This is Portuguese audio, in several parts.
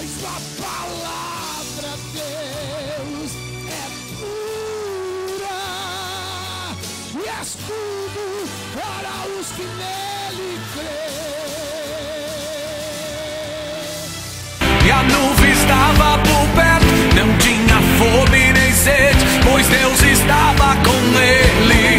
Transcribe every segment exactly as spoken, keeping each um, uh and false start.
pois a palavra, Deus, é pura e escudo para os que nele creem. E a nuvem estava por perto, não tinha fome nem sede, pois Deus estava com ele.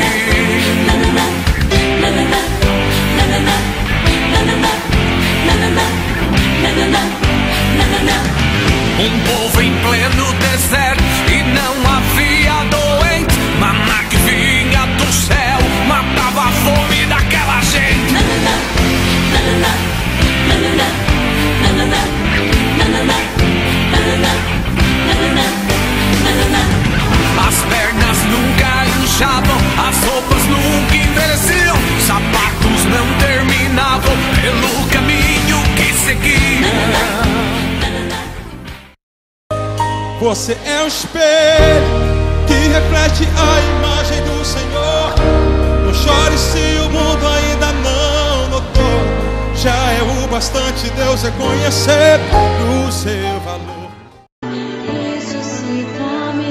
Um povo em pleno deserto e não havia doente, maná que vinha do céu matava a fome daquela gente. As pernas nunca inchavam, as roupas nunca envelheciam, sapatos não terminavam pelo caminho que seguia. Você é um espelho que reflete a imagem do Senhor. Não chore se o mundo ainda não notou. Já é o bastante Deus reconhecer o seu valor. Ressuscita-me,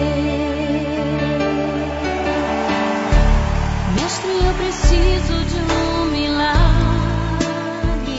Mestre, eu preciso de um milagre.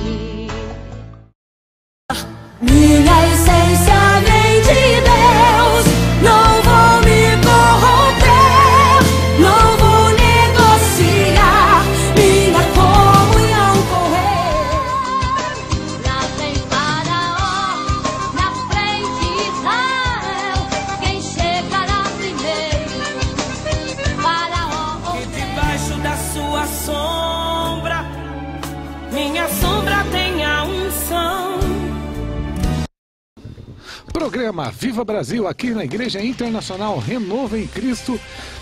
Minha essência vem de Deus, não vou me corromper, não vou negociar, minha comunhão com Ele. Lá vem Faraó, na frente Israel, quem chegará primeiro? Faraó. E debaixo da sua sombra, minha sombra tem a unção. Programa Viva Brasil, aqui na Igreja Internacional Renovo em Cristo.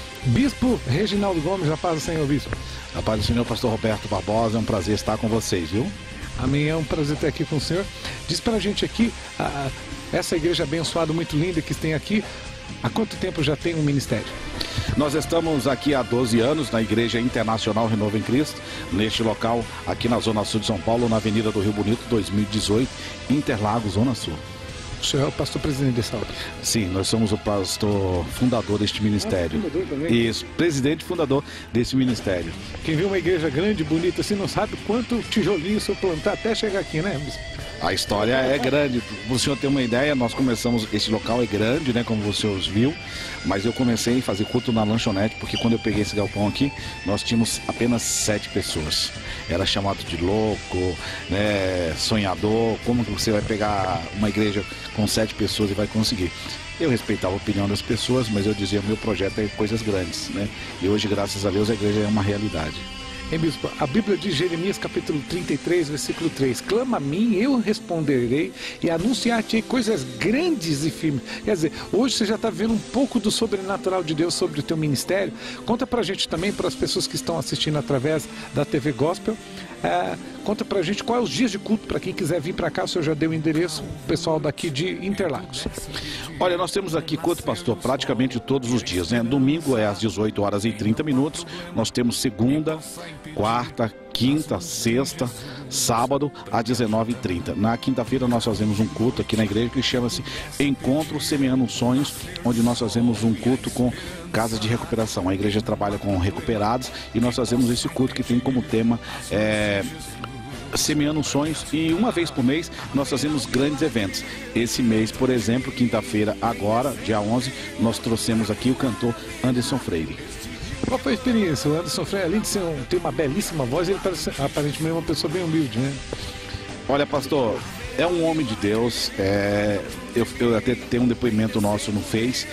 Bispo Reginaldo Gomes, a paz do Senhor, Bispo. A paz do Senhor, pastor Roberto Barbosa, é um prazer estar com vocês, viu? Amém, é um prazer estar aqui com o Senhor. Diz pra gente aqui, a, essa igreja abençoada, muito linda que tem aqui, há quanto tempo já tem um ministério? Nós estamos aqui há doze anos na Igreja Internacional Renovo em Cristo, neste local aqui na Zona Sul de São Paulo, na Avenida do Rio Bonito, dois mil e dezoito, Interlagos, Zona Sul. O senhor é o pastor presidente dessa obra? Sim, nós somos o pastor fundador deste ministério. Ah, fundador também? Isso, presidente e fundador desse ministério. Quem vê uma igreja grande, bonita assim, não sabe quanto tijolinho o senhor plantar até chegar aqui, né, Bispo? A história é grande. Para o senhor ter uma ideia, nós começamos, esse local é grande, né, como você viu, mas eu comecei a fazer culto na lanchonete, porque quando eu peguei esse galpão aqui, nós tínhamos apenas sete pessoas. Era chamado de louco, né, sonhador. Como que você vai pegar uma igreja com sete pessoas e vai conseguir? Eu respeitava a opinião das pessoas, mas eu dizia, meu projeto é coisas grandes, né? E hoje, graças a Deus, a igreja é uma realidade. Hein, Bispo? A Bíblia diz, Jeremias capítulo trinta e três, versículo três, clama a mim, eu responderei e anunciar-te coisas grandes e firmes. Quer dizer, hoje você já está vendo um pouco do sobrenatural de Deus sobre o teu ministério. Conta pra gente também, para as pessoas que estão assistindo através da T V Gospel, é, conta pra gente quais os dias de culto, para quem quiser vir para cá. O senhor já deu o endereço, o pessoal daqui de Interlagos. Olha, nós temos aqui culto, pastor, praticamente todos os dias, né? Domingo é às dezoito horas e trinta minutos, nós temos segunda, quarta, quinta, sexta, sábado às dezenove e trinta. Na quinta-feira nós fazemos um culto aqui na igreja que chama-se Encontro Semeando Sonhos, onde nós fazemos um culto com casas de recuperação. A igreja trabalha com recuperados e nós fazemos esse culto que tem como tema é, Semeando Sonhos, e uma vez por mês nós fazemos grandes eventos. Esse mês, por exemplo, quinta-feira agora, dia onze, nós trouxemos aqui o cantor Anderson Freire. Qual foi a experiência? O Anderson Freire, além de ser um, ter uma belíssima voz, ele parece aparentemente uma pessoa bem humilde, né? Olha, pastor, é um homem de Deus. É, eu, eu até tenho um depoimento nosso no Face.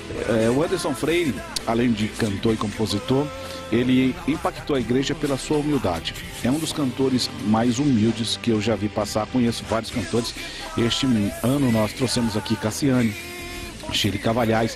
É, o Anderson Freire, além de cantor e compositor, ele impactou a igreja pela sua humildade. É um dos cantores mais humildes que eu já vi passar. Conheço vários cantores. Este ano nós trouxemos aqui Cassiane, Shirley Cavalhais,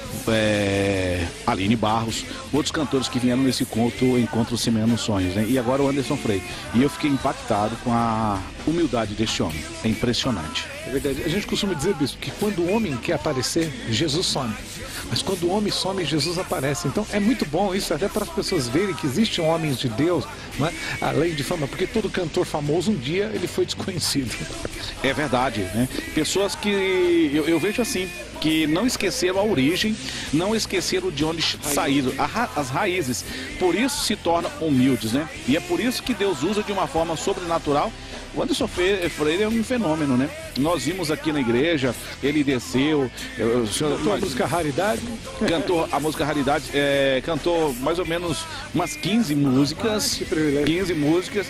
é, Aline Barros, outros cantores que vieram nesse encontro, encontro Semeando Sonhos, né? E agora o Anderson Freire. E eu fiquei impactado com a humildade deste homem. É impressionante. É verdade. A gente costuma dizer, Bispo, que quando o homem quer aparecer, Jesus some. Mas quando o homem some, Jesus aparece. Então é muito bom isso, até para as pessoas verem que existem homens de Deus, não é? Além de fama, porque todo cantor famoso um dia ele foi desconhecido. É verdade, né? Pessoas que eu, eu vejo assim, que não esqueceram a origem, não esqueceram de onde saíram, a ra as raízes. Por isso se tornam humildes, né? E é por isso que Deus usa de uma forma sobrenatural. O Anderson Freire é um fenômeno, né? Nós vimos aqui na igreja, ele desceu. Eu, senhor, cantou a música Raridade? Cantou a música Raridade, é, cantou mais ou menos umas quinze músicas. Que privilégio. quinze músicas.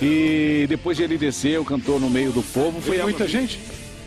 E depois de ele desceu, cantou no meio do povo. Foi muita a... gente?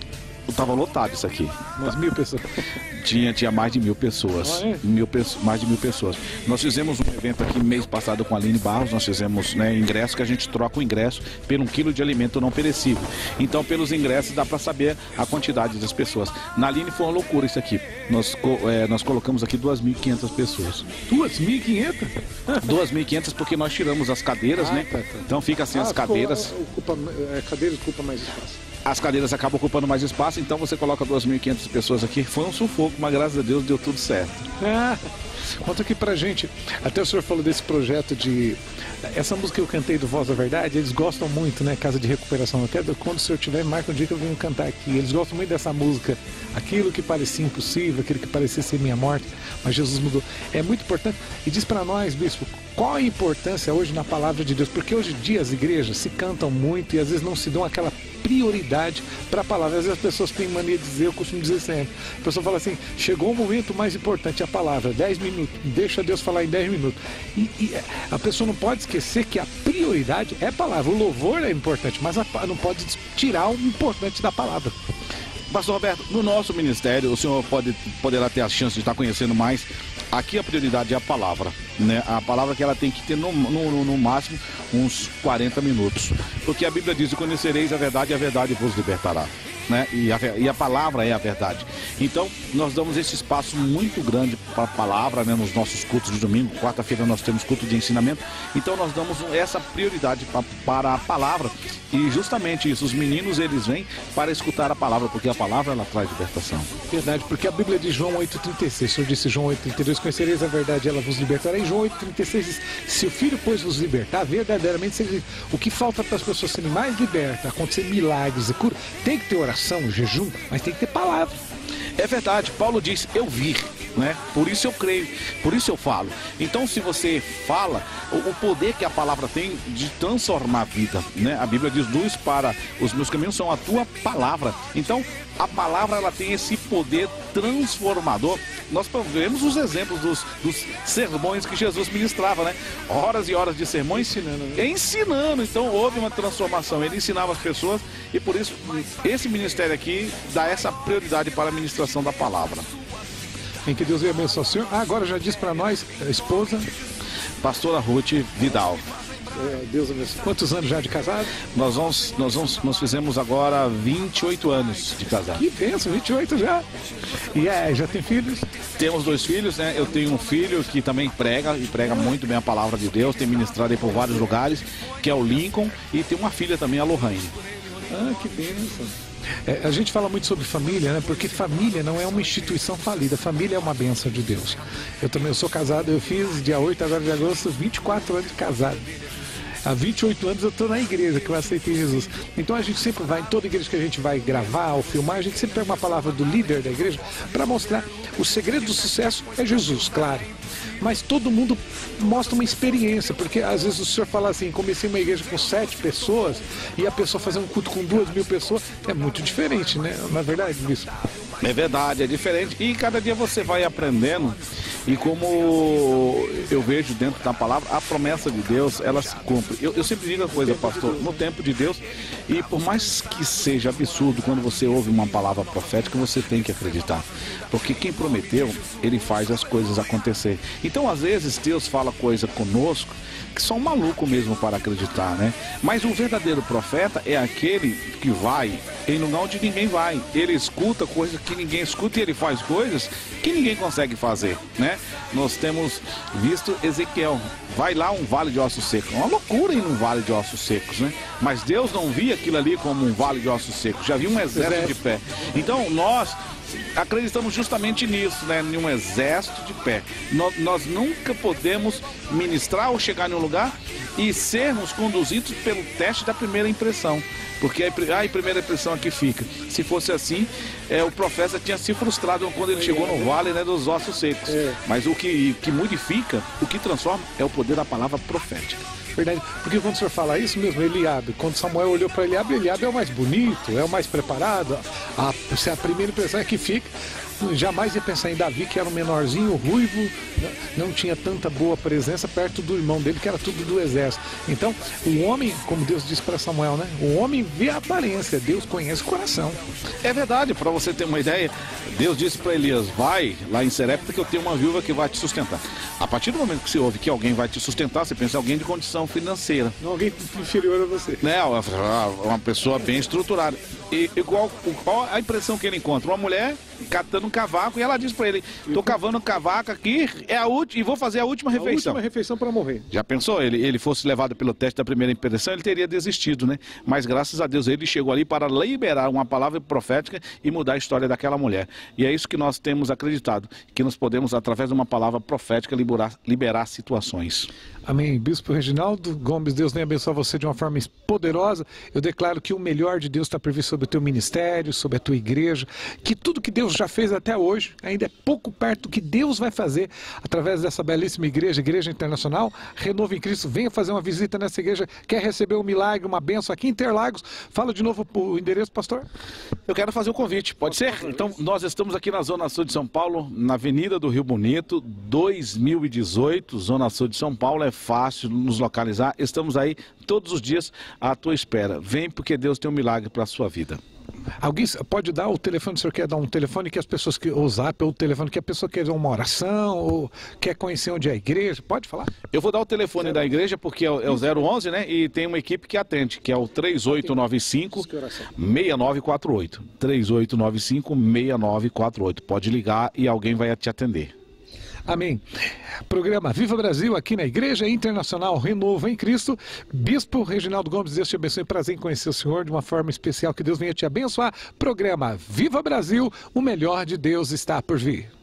Tava lotado isso aqui. Umas mil pessoas. Tinha, tinha mais de mil pessoas. Ah, é? mil, mais de mil pessoas. Nós fizemos um evento aqui mês passado com a Aline Barros. Nós fizemos, né, ingresso, que a gente troca o ingresso por um quilo de alimento não perecível. Então, pelos ingressos, dá para saber a quantidade das pessoas. Na Aline foi uma loucura isso aqui. Nós, é, nós colocamos aqui duas mil e quinhentas pessoas. duas mil e quinhentas? duas mil e quinhentas porque nós tiramos as cadeiras, ah, né? Tá, tá. Então fica assim ah, as cadeiras. Ocupa, é, cadeiras ocupa mais espaço. As cadeiras acabam ocupando mais espaço, então você coloca duas mil e quinhentas pessoas aqui. Foi um sufoco, mas graças a Deus deu tudo certo. Ah, conta aqui pra gente. Até o senhor falou desse projeto de... Essa música que eu cantei do Voz da Verdade, eles gostam muito, né? Casa de Recuperação. Até quando o senhor tiver, marca um dia que eu venho cantar aqui. Eles gostam muito dessa música. Aquilo que parecia impossível, aquilo que parecia ser minha morte, mas Jesus mudou. É muito importante. E diz pra nós, bispo, qual a importância hoje na palavra de Deus? Porque hoje em dia as igrejas se cantam muito e às vezes não se dão aquela prioridade para a palavra. Às vezes as pessoas têm mania de dizer, eu costumo dizer sempre. A pessoa fala assim, chegou o momento mais importante, a palavra, dez minutos, deixa Deus falar em dez minutos. E, e a pessoa não pode esquecer que a prioridade é a palavra. O louvor é importante, mas a, não pode tirar o importante da palavra. Pastor Roberto, no nosso ministério, o senhor pode, poderá ter a chance de estar conhecendo mais. Aqui a prioridade é a palavra, né? A palavra que ela tem que ter no, no, no máximo uns quarenta minutos. Porque a Bíblia diz, conhecereis a verdade e a verdade vos libertará. Né? E, a, e a palavra é a verdade. Então, nós damos esse espaço muito grande para a palavra, né? Nos nossos cultos de domingo. Quarta-feira nós temos culto de ensinamento. Então, nós damos essa prioridade pra, para a palavra. E justamente isso, os meninos, eles vêm para escutar a palavra, porque a palavra, ela traz libertação. Verdade, porque a Bíblia diz João oito, trinta e seis. O Senhor disse João oito, trinta e dois, conhecereis a verdade, ela vos libertará. E João oito, trinta e seis diz, se o Filho, pois, vos libertar, verdadeiramente, o que falta para as pessoas serem mais libertas, acontecer milagres e cura, tem que ter oração, jejum, mas tem que ter palavra. É verdade, Paulo diz, eu vi, né? Por isso eu creio, por isso eu falo. Então, se você fala, o, o poder que a palavra tem de transformar a vida, né? A Bíblia diz, luz para os meus caminhos são a tua palavra. Então, a palavra, ela tem esse poder transformador. Nós vemos os exemplos dos, dos sermões que Jesus ministrava, né? Horas e horas de sermões ensinando, né? ensinando. Então houve uma transformação. Ele ensinava as pessoas e por isso esse ministério aqui dá essa prioridade para a ministração da palavra. Em que Deus venha abençoar o senhor. Ah, agora já diz para nós, a esposa, pastora Ruth Vidal. É, Deus abençoe. Quantos anos já de casado? Nós vamos, nós vamos, nós fizemos agora vinte e oito anos de casado. Que bênção, vinte e oito já. E é, já tem filhos? Temos dois filhos, né? Eu tenho um filho que também prega e prega muito bem a palavra de Deus, tem ministrado aí por vários lugares, que é o Lincoln, e tem uma filha também, a Lohane. Ah, que bênção. É, a gente fala muito sobre família, né? Porque família não é uma instituição falida. Família é uma bênção de Deus. Eu também eu sou casado, eu fiz dia oito agora de agosto, vinte e quatro anos de casado. Há vinte e oito anos eu estou na igreja, que eu aceitei Jesus. Então a gente sempre vai, em toda igreja que a gente vai gravar ou filmar, a gente sempre pega uma palavra do líder da igreja para mostrar o segredo do sucesso é Jesus, claro. Mas todo mundo mostra uma experiência, porque às vezes o senhor fala assim, comecei uma igreja com sete pessoas e a pessoa fazer um culto com duas mil pessoas, é muito diferente, né? Na verdade, isso. É verdade, é diferente. E cada dia você vai aprendendo. E como eu vejo dentro da palavra, a promessa de Deus, ela se cumpre. Eu, eu sempre digo a coisa, pastor, no tempo de Deus, e por mais que seja absurdo, quando você ouve uma palavra profética, você tem que acreditar. Porque quem prometeu, ele faz as coisas acontecer. Então, às vezes, Deus fala coisa conosco, que são malucos mesmo para acreditar, né? Mas o verdadeiro profeta é aquele que vai em lugar onde ninguém vai. Ele escuta coisas que ninguém escuta e ele faz coisas que ninguém consegue fazer, né? Nós temos visto Ezequiel, vai lá um vale de ossos secos, uma loucura ir num vale de ossos secos, né? Mas Deus não via aquilo ali como um vale de ossos secos, já via um exército de pé. Então nós acreditamos justamente nisso, né? Em um exército de pé. Nós, nós nunca podemos ministrar ou chegar em um lugar e sermos conduzidos pelo teste da primeira impressão. Porque a primeira impressão aqui fica. Se fosse assim, é, o profeta tinha se frustrado quando ele chegou no vale, né, dos ossos secos. É. Mas o que, que modifica, o que transforma, é o poder da palavra profética. Verdade, porque quando o senhor fala isso mesmo, Eliabe, quando Samuel olhou para Eliabe, Eliabe é o mais bonito, é o mais preparado. A, se a primeira impressão é que fica, jamais ia pensar em Davi, que era um menorzinho, ruivo, não tinha tanta boa presença perto do irmão dele, que era tudo do exército. Então, o homem, como Deus disse para Samuel, né? O homem vê a aparência, Deus conhece o coração. É verdade, para você ter uma ideia, Deus disse para Elias, vai lá em Serepta que eu tenho uma viúva que vai te sustentar. A partir do momento que você ouve que alguém vai te sustentar, você pensa em alguém de condição financeira. Não alguém inferior a você. Né, uma pessoa bem estruturada. E, e qual, qual a impressão que ele encontra? Uma mulher catando um cavaco e ela diz para ele, tô cavando um cavaco aqui é a última, e vou fazer a última refeição. A última refeição para morrer. Já pensou? Ele, ele fosse levado pelo teste da primeira impressão, ele teria desistido, né? Mas graças a Deus ele chegou ali para liberar uma palavra profética e mudar a história daquela mulher. E é isso que nós temos acreditado, que nós podemos, através de uma palavra profética, liberar, liberar situações. Amém. Bispo Reginaldo Gomes, Deus venha abençoar você de uma forma poderosa. Eu declaro que o melhor de Deus está previsto sobre o teu ministério, sobre a tua igreja, que tudo que Deus já fez até hoje ainda é pouco perto do que Deus vai fazer através dessa belíssima igreja, Igreja Internacional Renovo em Cristo. Venha fazer uma visita nessa igreja, quer receber um milagre, uma bênção aqui em Interlagos. Fala de novo o endereço, pastor. Eu quero fazer o convite, pode ser? Então, nós estamos aqui na Zona Sul de São Paulo, na Avenida do Rio Bonito, dois mil e dezoito, Zona Sul de São Paulo. É fácil nos localizar, estamos aí todos os dias à tua espera. Vem porque Deus tem um milagre para a sua vida. Alguém pode dar o telefone, o senhor quer dar um telefone que as pessoas, que, ou zap, ou o telefone que a pessoa quer uma oração, ou quer conhecer onde é a igreja, pode falar? Eu vou dar o telefone zero. Da igreja porque é o, é o zero onze, né, e tem uma equipe que atende, que é o três oito nove cinco, seis nove quatro oito, três oito nove cinco, seis nove quatro oito, pode ligar e alguém vai te atender. Amém. Programa Viva Brasil aqui na Igreja Internacional Renovo em Cristo. Bispo Reginaldo Gomes, Deus te abençoe. Prazer em conhecer o senhor de uma forma especial. Que Deus venha te abençoar. Programa Viva Brasil, o melhor de Deus está por vir.